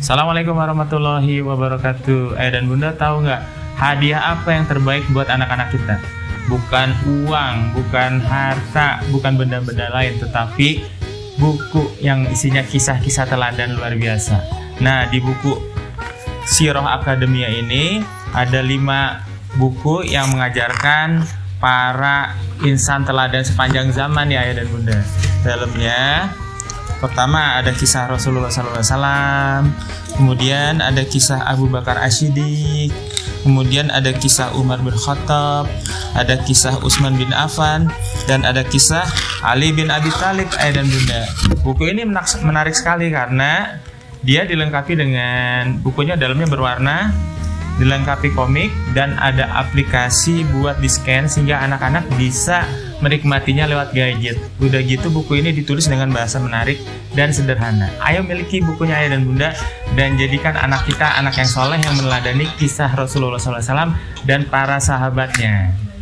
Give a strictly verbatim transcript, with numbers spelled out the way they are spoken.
Assalamualaikum warahmatullahi wabarakatuh. Ayah dan bunda tahu nggak hadiah apa yang terbaik buat anak-anak kita? Bukan uang, bukan harta, bukan benda-benda lain, tetapi buku yang isinya kisah-kisah teladan luar biasa. Nah, di buku Sirah Akademia ini ada lima buku yang mengajarkan para insan teladan sepanjang zaman ya ayah dan bunda. Dalamnya pertama ada kisah Rasulullah shallallahu alaihi wasallam, kemudian ada kisah Abu Bakar As-Siddiq, kemudian ada kisah Umar bin Khattab, ada kisah Utsman bin Affan, dan ada kisah Ali bin Abi Thalib ayah dan bunda. Buku ini menarik sekali karena dia dilengkapi dengan bukunya dalamnya berwarna, dilengkapi komik, dan ada aplikasi buat di-scan sehingga anak-anak bisa menikmatinya lewat gadget. Udah gitu buku ini ditulis dengan bahasa menarik dan sederhana. Ayo miliki bukunya ayah dan bunda dan jadikan anak kita anak yang soleh yang meneladani kisah Rasulullah shallallahu alaihi wasallam dan para sahabatnya.